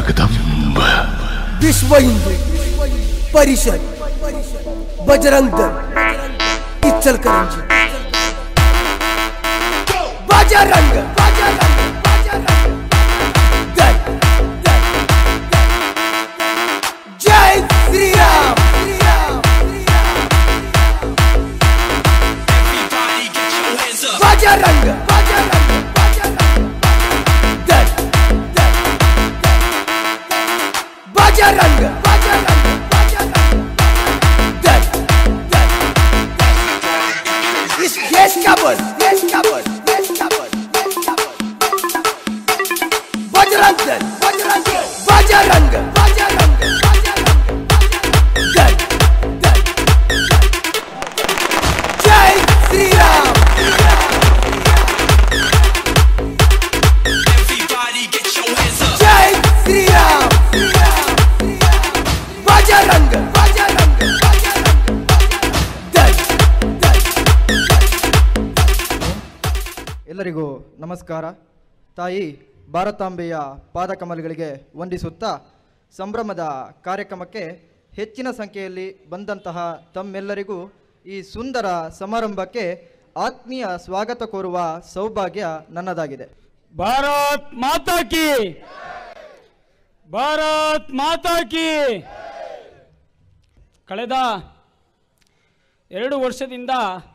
जगदंब विश्व हिंदू परिषद बजरंग दल इचलकरंजी बजरंग दल जय श्री राम बजरंग दल बजरंग दल इस देश का बल बजरंग दल बजरंग दल जय श्री राम जय श्री राम बजरंग दल ಎಲ್ಲರಿಗೂ ನಮಸ್ಕಾರ. ತಾಯಿ ಭಾರತಾಂಬೆಯ ಪಾದಕಮಲಗಳಿಗೆ ವಂದಿಸುತ್ತಾ ಸಂಭ್ರಮದ ಕಾರ್ಯಕ್ರಮಕ್ಕೆ ಹೆಚ್ಚಿನ ಸಂಖ್ಯೆಯಲ್ಲಿ ಬಂದಂತಹ ತಮ್ಮೆಲ್ಲರಿಗೂ ಈ ಸುಂದರ ಸಮಾರಂಭಕ್ಕೆ ಆತ್ಮೀಯ ಸ್ವಾಗತ ಕೋರುವ ಸೌಭಾಗ್ಯ ನನ್ನದಾಗಿದೆ. ಭಾರತ್ ಮಾತಾ ಕಿ, ಭಾರತ್ ಮಾತಾ ಕಿ. ಕಳೆದ 2 ವರ್ಷದಿಂದ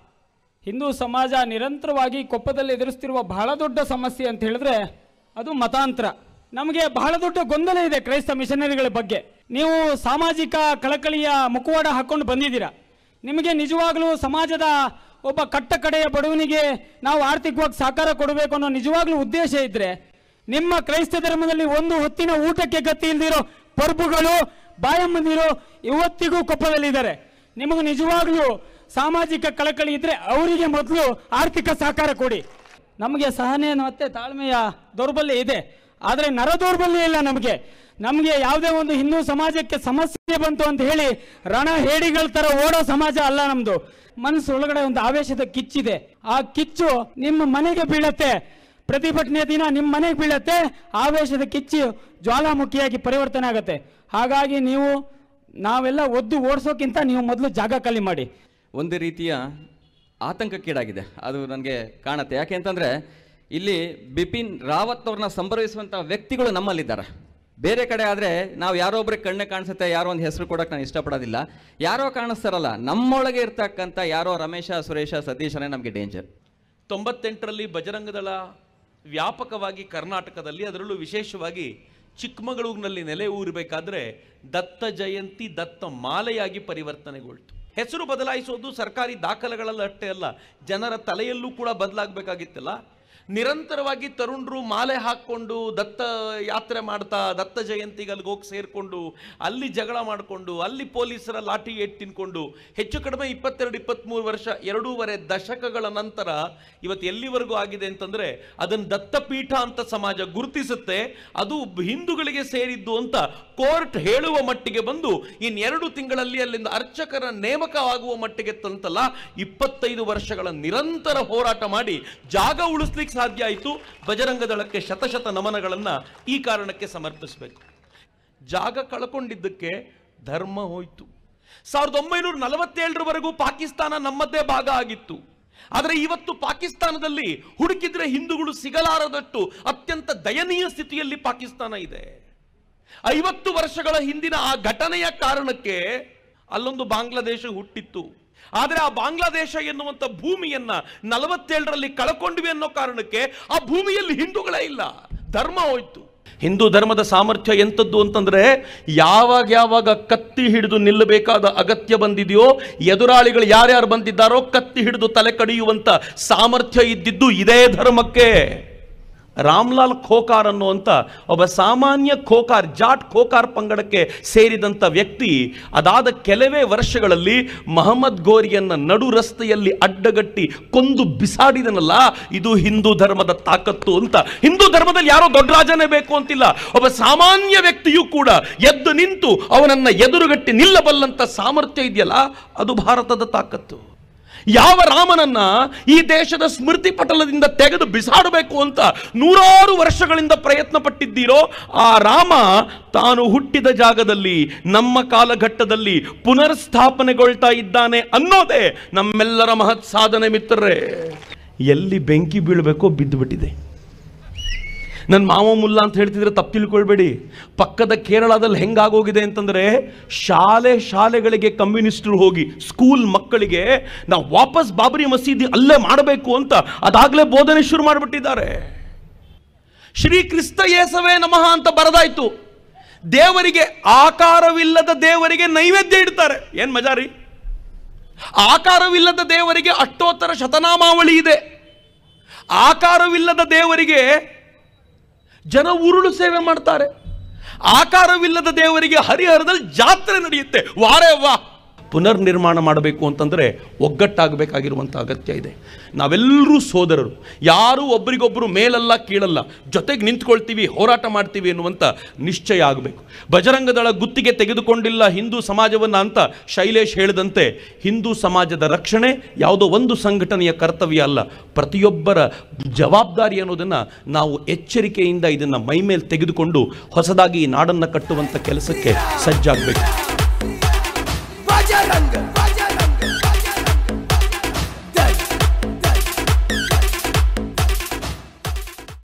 ಹಿಂದೂ ಸಮಾಜ ನಿರಂತರವಾಗಿ ಕೊಪ್ಪದಲ್ಲಿ ಎದುರಿಸ್ತಿರುವ ಬಹಳ ದೊಡ್ಡ ಸಮಸ್ಯೆ ಅಂತ ಹೇಳಿದ್ರೆ ಅದು ಮತಾಂತರ. ನಮಗೆ ಬಹಳ ದೊಡ್ಡ ಗೊಂದಲ ಇದೆ ಕ್ರೈಸ್ತ ಮಿಷನರಿಗಳ ಬಗ್ಗೆ. ನೀವು ಸಾಮಾಜಿಕ ಕಳಕಳಿಯ ಮುಖವಾಡ ಹಾಕ್ಕೊಂಡು ಬಂದಿದ್ದೀರಾ. ನಿಮಗೆ ನಿಜವಾಗಲೂ ಸಮಾಜದ ಒಬ್ಬ ಕಟ್ಟ ಕಡೆಯ ಬಡವನಿಗೆ ನಾವು ಆರ್ಥಿಕವಾಗಿ ಸಹಕಾರ ಕೊಡಬೇಕು ಅನ್ನೋ ನಿಜವಾಗ್ಲೂ ಉದ್ದೇಶ ಇದ್ದರೆ ನಿಮ್ಮ ಕ್ರೈಸ್ತ ಧರ್ಮದಲ್ಲಿ ಒಂದು ಹೊತ್ತಿನ ಊಟಕ್ಕೆ ಗತಿ ಇಲ್ದಿರೋ ಪ್ರಭುಗಳು ಬಾಯಮ್ಮಂದಿರು ಇವತ್ತಿಗೂ ಕೊಪ್ಪದಲ್ಲಿದ್ದಾರೆ. ನಿಮಗೆ ನಿಜವಾಗ್ಲೂ ಸಾಮಾಜಿಕ ಕಳಕಳಿ ಇದ್ದರೆ ಅವರಿಗೆ ಮೊದಲು ಆರ್ಥಿಕ ಸಹಕಾರ ಕೊಡಿ. ನಮಗೆ ಸಹನೆ ಮತ್ತು ತಾಳ್ಮೆಯ ದೌರ್ಬಲ್ಯ ಇದೆ, ಆದರೆ ನರ ದೌರ್ಬಲ್ಯ ಇಲ್ಲ. ನಮಗೆ ಯಾವುದೇ ಒಂದು ಹಿಂದೂ ಸಮಾಜಕ್ಕೆ ಸಮಸ್ಯೆ ಬಂತು ಅಂತ ಹೇಳಿ ರಣ ಹೇಡಿಗಳ ಥರ ಓಡೋ ಸಮಾಜ ಅಲ್ಲ ನಮ್ಮದು. ಮನಸ್ಸು ಒಳಗಡೆ ಒಂದು ಆವೇಶದ ಕಿಚ್ಚಿದೆ. ಆ ಕಿಚ್ಚು ನಿಮ್ಮ ಮನೆಗೆ ಬೀಳತ್ತೆ, ಪ್ರತಿಭಟನೆ ದಿನ ನಿಮ್ಮ ಮನೆಗೆ ಬೀಳತ್ತೆ. ಆವೇಶದ ಕಿಚ್ಚು ಜ್ವಾಲಾಮುಖಿಯಾಗಿ ಪರಿವರ್ತನೆ ಆಗುತ್ತೆ. ಹಾಗಾಗಿ ನಾವೆಲ್ಲ ಒದ್ದು ಓಡಿಸೋಕ್ಕಿಂತ ನೀವು ಮೊದಲು ಜಾಗ ಖಾಲಿ ಮಾಡಿ. ಒಂದು ರೀತಿಯ ಆತಂಕಕ್ಕೀಡಾಗಿದೆ ಅದು ನನಗೆ ಕಾಣುತ್ತೆ. ಯಾಕೆ ಅಂತಂದರೆ ಇಲ್ಲಿ ಬಿಪಿನ್ ರಾವತ್ ಅವ್ರನ್ನ ಸಂಭ್ರಮಿಸುವಂಥ ವ್ಯಕ್ತಿಗಳು ನಮ್ಮಲ್ಲಿದ್ದಾರೆ. ಬೇರೆ ಕಡೆ ಆದರೆ ನಾವು ಯಾರೋ ಒಬ್ರಿಗೆ ಕಣ್ಣೆ ಕಾಣಿಸುತ್ತೆ, ಯಾರೋ ಒಂದು ಹೆಸರು ಕೊಡೋಕೆ ನಾನು ಇಷ್ಟಪಡೋದಿಲ್ಲ. ಯಾರೋ ಕಾಣಿಸ್ತಾರಲ್ಲ, ನಮ್ಮೊಳಗೆ ಇರ್ತಕ್ಕಂಥ ಯಾರೋ ರಮೇಶ, ಸುರೇಶ, ಸತೀಶನೇ ನಮಗೆ ಡೇಂಜರ್. 98ರಲ್ಲಿ ಬಜರಂಗದಳ ವ್ಯಾಪಕವಾಗಿ ಕರ್ನಾಟಕದಲ್ಲಿ, ಅದರಲ್ಲೂ ವಿಶೇಷವಾಗಿ ಚಿಕ್ಕಮಗಳೂರಿನಲ್ಲಿ ನೆಲೆ ಊರಬೇಕಾದ್ರೆ ದತ್ತ ಜಯಂತಿ ದತ್ತ ಮಾಲೆಯಾಗಿ ಪರಿವರ್ತನೆಗೊಳ್ತು. ಹೆಸರು ಬದಲಾಯಿಸೋದು ಸರ್ಕಾರಿ ದಾಖಲೆಗಳಲ್ಲಿ ಅಷ್ಟೇ ಅಲ್ಲ, ಜನರ ತಲೆಯಲ್ಲೂ ಕೂಡ ಬದಲಾಗಬೇಕಾಗಿತ್ತಲ್ಲ. ನಿರಂತರವಾಗಿ ತರುಣರು ಮಾಲೆ ಹಾಕ್ಕೊಂಡು ದತ್ತ ಯಾತ್ರೆ ಮಾಡ್ತಾ ದತ್ತ ಜಯಂತಿಗೆ ಅಲ್ಲಿಗೆ ಹೋಗಿ ಸೇರಿಕೊಂಡು ಅಲ್ಲಿ ಜಗಳ ಮಾಡಿಕೊಂಡು ಅಲ್ಲಿ ಪೊಲೀಸರ ಲಾಠಿ ಏಟ್ ತಿನ್ಕೊಂಡು ಹೆಚ್ಚು ಕಡಿಮೆ 22-23 ವರ್ಷ 2.5 ದಶಕಗಳ ನಂತರ ಇವತ್ತು ಎಲ್ಲಿವರೆಗೂ ಆಗಿದೆ ಅಂತಂದರೆ ಅದನ್ನು ದತ್ತಪೀಠ ಅಂತ ಸಮಾಜ ಗುರುತಿಸುತ್ತೆ, ಅದು ಹಿಂದೂಗಳಿಗೆ ಸೇರಿದ್ದು ಅಂತ ಕೋರ್ಟ್ ಹೇಳುವ ಮಟ್ಟಿಗೆ ಬಂದು ಇನ್ನು 2 ತಿಂಗಳಲ್ಲಿ ಅಲ್ಲಿಂದ ಅರ್ಚಕರ ನೇಮಕವಾಗುವ ಮಟ್ಟಿಗೆ ತಂತಲ್ಲ. 25 ವರ್ಷಗಳ ನಿರಂತರ ಹೋರಾಟ ಮಾಡಿ ಜಾಗ ಉಳಿಸ್ಲಿಕ್ಕೆ ಸಾಧ್ಯ ಆಯಿತು. ಬಜರಂಗ ದಳಕ್ಕೆ ಶತಶತ ನಮನಗಳನ್ನು ಈ ಕಾರಣಕ್ಕೆ ಸಮರ್ಪಿಸಬೇಕು. ಜಾಗ ಕಳ್ಕೊಂಡಿದ್ದಕ್ಕೆ ಧರ್ಮ ಹೋಯಿತು. 1947ರವರೆಗೂ ಪಾಕಿಸ್ತಾನ ನಮ್ಮದೇ ಭಾಗ ಆಗಿತ್ತು. ಆದರೆ ಇವತ್ತು ಪಾಕಿಸ್ತಾನದಲ್ಲಿ ಹುಡುಕಿದ್ರೆ ಹಿಂದೂಗಳು ಸಿಗಲಾರದಷ್ಟು ಅತ್ಯಂತ ದಯನೀಯ ಸ್ಥಿತಿಯಲ್ಲಿ ಪಾಕಿಸ್ತಾನ ಇದೆ. 50 ವರ್ಷಗಳ ಹಿಂದಿನ ಆ ಘಟನೆಯ ಕಾರಣಕ್ಕೆ ಅಲ್ಲೊಂದು ಬಾಂಗ್ಲಾದೇಶ ಹುಟ್ಟಿತ್ತು. ಆದರೆ ಆ ಬಾಂಗ್ಲಾದೇಶ ಎನ್ನುವಂಥ ಭೂಮಿಯನ್ನ 47ರಲ್ಲಿ ಕಳ್ಕೊಂಡ್ವಿ ಅನ್ನೋ ಕಾರಣಕ್ಕೆ ಆ ಭೂಮಿಯಲ್ಲಿ ಹಿಂದೂಗಳೇ ಇಲ್ಲ, ಧರ್ಮ ಹೋಯ್ತು. ಹಿಂದೂ ಧರ್ಮದ ಸಾಮರ್ಥ್ಯ ಎಂಥದ್ದು ಅಂತಂದ್ರೆ ಯಾವಾಗ ಕತ್ತಿ ಹಿಡಿದು ನಿಲ್ಲಬೇಕಾದ ಅಗತ್ಯ ಬಂದಿದೆಯೋ, ಎದುರಾಳಿಗಳು ಯಾರ್ಯಾರು ಬಂದಿದ್ದಾರೋ ಕತ್ತಿ ಹಿಡಿದು ತಲೆ ಕಡಿಯುವಂತ ಸಾಮರ್ಥ್ಯ ಇದ್ದಿದ್ದು ಇದೇ ಧರ್ಮಕ್ಕೆ. ರಾಮ್ಲಾಲ್ ಖೋಕಾರ್ ಅನ್ನುವಂಥ ಒಬ್ಬ ಸಾಮಾನ್ಯ ಖೋಕಾರ್, ಜಾಟ್ ಖೋಕಾರ್ ಪಂಗಡಕ್ಕೆ ಸೇರಿದಂಥ ವ್ಯಕ್ತಿ ಅದಾದ ಕೆಲವೇ ವರ್ಷಗಳಲ್ಲಿ ಮಹಮ್ಮದ್ ಗೋರಿಯನ್ನ ನಡು ರಸ್ತೆಯಲ್ಲಿ ಅಡ್ಡಗಟ್ಟಿ ಕೊಂದು ಬಿಸಾಡಿದನಲ್ಲ, ಇದು ಹಿಂದೂ ಧರ್ಮದ ತಾಕತ್ತು ಅಂತ. ಹಿಂದೂ ಧರ್ಮದಲ್ಲಿ ಯಾರೋ ದೊಡ್ಡ ರಾಜನೇ ಬೇಕು ಅಂತಿಲ್ಲ, ಒಬ್ಬ ಸಾಮಾನ್ಯ ವ್ಯಕ್ತಿಯೂ ಕೂಡ ಎದ್ದು ನಿಂತು ಅವನನ್ನ ಎದುರುಗಟ್ಟಿ ನಿಲ್ಲಬಲ್ಲಂತ ಸಾಮರ್ಥ್ಯ ಇದೆಯಲ್ಲ, ಅದು ಭಾರತದ ತಾಕತ್ತು. ಯಾವ ರಾಮನನ್ನ ಈ ದೇಶದ ಸ್ಮೃತಿ ಪಟಲದಿಂದ ತೆಗೆದು ಬಿಸಾಡಬೇಕು ಅಂತ ನೂರಾರು ವರ್ಷಗಳಿಂದ ಪ್ರಯತ್ನ ಪಟ್ಟಿದ್ದೀರೋ, ಆ ರಾಮ ತಾನು ಹುಟ್ಟಿದ ಜಾಗದಲ್ಲಿ ನಮ್ಮ ಕಾಲಘಟ್ಟದಲ್ಲಿ ಪುನರ್ಸ್ಥಾಪನೆಗೊಳ್ತಾ ಇದ್ದಾನೆ ಅನ್ನೋದೇ ನಮ್ಮೆಲ್ಲರ ಮಹತ್ ಸಾಧನೆ ಮಿತ್ರರೇ. ಎಲ್ಲಿ ಬೆಂಕಿ ಬೀಳಬೇಕೋ ಬಿದ್ದು ಬಿಟ್ಟಿದೆ. ನನ್ನ ಮಾವ ಮುಲ್ಲಾ ಅಂತ ಹೇಳ್ತಿದ್ರೆ ತಪ್ಪು ತಿಳ್ಕೊಳ್ಬೇಡಿ. ಪಕ್ಕದ ಕೇರಳದಲ್ಲಿ ಹೆಂಗಾಗೋಗಿದೆ ಅಂತಂದರೆ, ಶಾಲೆಗಳಿಗೆ ಕಮ್ಯುನಿಸ್ಟರು ಹೋಗಿ ಸ್ಕೂಲ್ ಮಕ್ಕಳಿಗೆ ನಾವು ವಾಪಸ್ ಬಾಬರಿ ಮಸೀದಿ ಅಲ್ಲೇ ಮಾಡಬೇಕು ಅಂತ ಅದಾಗಲೇ ಬೋಧನೆ ಶುರು ಮಾಡಿಬಿಟ್ಟಿದ್ದಾರೆ. ಶ್ರೀ ಕ್ರಿಸ್ತ ಯೇಸವೇ ನಮಃ ಅಂತ ಬರೆದಾಯ್ತು. ದೇವರಿಗೆ ಆಕಾರವಿಲ್ಲದ ದೇವರಿಗೆ ನೈವೇದ್ಯ ಇಡ್ತಾರೆ. ಏನು ಮಜಾರಿ! ಆಕಾರವಿಲ್ಲದ ದೇವರಿಗೆ ಅಷ್ಟೋತ್ತರ ಶತನಾಮಾವಳಿ ಇದೆ. ಆಕಾರವಿಲ್ಲದ ದೇವರಿಗೆ ಜನ ಉರುಳು ಸೇವೆ ಮಾಡ್ತಾರೆ. ಆಕಾರವಿಲ್ಲದ ದೇವರಿಗೆ ಹರಿಹರದಲ್ಲಿ ಜಾತ್ರೆ ನಡೆಯುತ್ತೆ. ವಾರೇ ವಾ! ಪುನರ್ನಿರ್ಮಾಣ ಮಾಡಬೇಕು ಅಂತಂದರೆ ಒಗ್ಗಟ್ಟಾಗಬೇಕಾಗಿರುವಂಥ ಅಗತ್ಯ ಇದೆ. ನಾವೆಲ್ಲರೂ ಸೋದರರು, ಯಾರೂ ಒಬ್ಬರಿಗೊಬ್ಬರು ಮೇಲಲ್ಲ ಕೀಳಲ್ಲ, ಜೊತೆಗೆ ನಿಂತ್ಕೊಳ್ತೀವಿ, ಹೋರಾಟ ಮಾಡ್ತೀವಿ ಎನ್ನುವಂಥ ನಿಶ್ಚಯ ಆಗಬೇಕು. ಬಜರಂಗದಳ ಗುತ್ತಿಗೆ ತೆಗೆದುಕೊಂಡಿಲ್ಲ ಹಿಂದೂ ಸಮಾಜವನ್ನು ಅಂತ ಶೈಲೇಶ್ ಹೇಳಿದಂತೆ, ಹಿಂದೂ ಸಮಾಜದ ರಕ್ಷಣೆ ಯಾವುದೋ ಒಂದು ಸಂಘಟನೆಯ ಕರ್ತವ್ಯ ಅಲ್ಲ, ಪ್ರತಿಯೊಬ್ಬರ ಜವಾಬ್ದಾರಿ ಅನ್ನೋದನ್ನು ನಾವು ಎಚ್ಚರಿಕೆಯಿಂದ ಇದನ್ನು ಮೈಮೇಲೆ ತೆಗೆದುಕೊಂಡು ಹೊಸದಾಗಿ ಈ ನಾಡನ್ನು ಕಟ್ಟುವಂಥ ಕೆಲಸಕ್ಕೆ ಸಜ್ಜಾಗಬೇಕು.